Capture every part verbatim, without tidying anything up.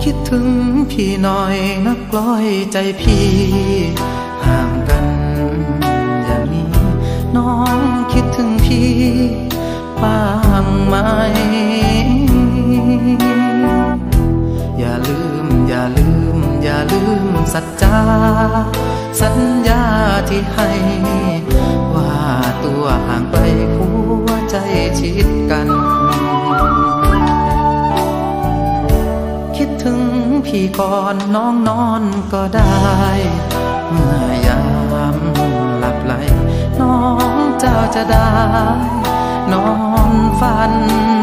คิดถึงพี่หน่อยนักกล้อยใจพี่ห่างกันอย่างนี้น้องคิดถึงพี่บ้างไหมอย่าลืมอย่าลืมอย่าลืมสัจจาสัญญาที่ให้ว่าตัวห่างไกลหัวใจชิดกันคิดถึงพี่ก่อนน้องนอนก็ได้เมื่อยามหลับไหลน้องเจ้าจะได้นอนฝัน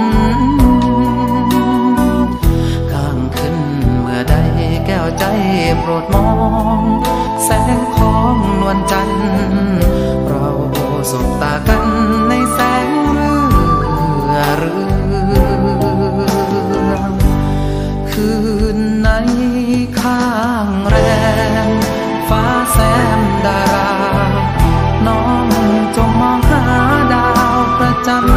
ข้างขึ้นเมื่อใดแก้วใจโปรดมองแสงของนวลจันทร์เราสบตากันในแสงเรือเรือคืนในข้างแรมฟ้าแซมดาราน้องจงมองหาดาวประจำ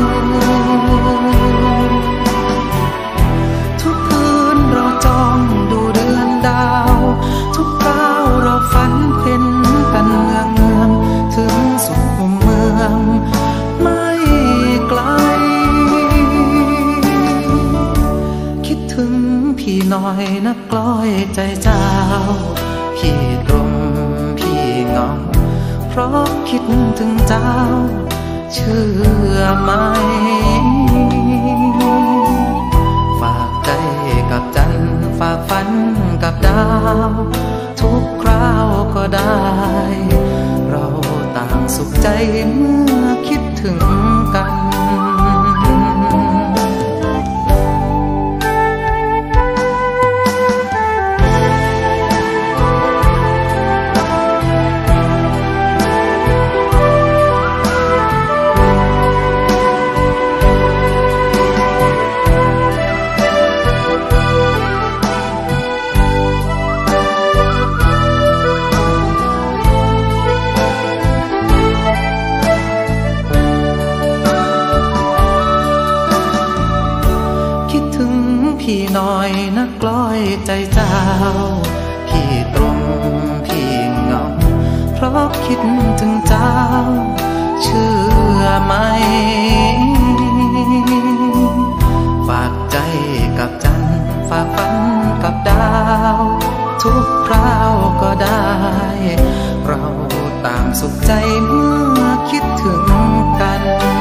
ทุกคืนเราจ้องดูเดือนดาวทุกคราวเราฝันเพ็นกันเมืองเมืองถึงสุขมุมเมืองไม่ไกลคิดถึงพี่หน่อยนักกล้อยใจเจ้าพี่ตรมพี่เงาเพราะคิดถึงเจ้าเชื่อไหมฝากใจกับจันทร์ฝากฝันกับดาวทุกคราวก็ได้เราต่างสุขใจเมื่อคิดถึงกันพี่หน่อยนักกล้อยใจเจ้าพี่ตรงพี่เงาเพราะคิดถึงเจ้าเชื่อไหมฝากใจกับจันทร์ฝากฝันกับดาวทุกคราวก็ได้เราต่างสุขใจเมื่อคิดถึงกัน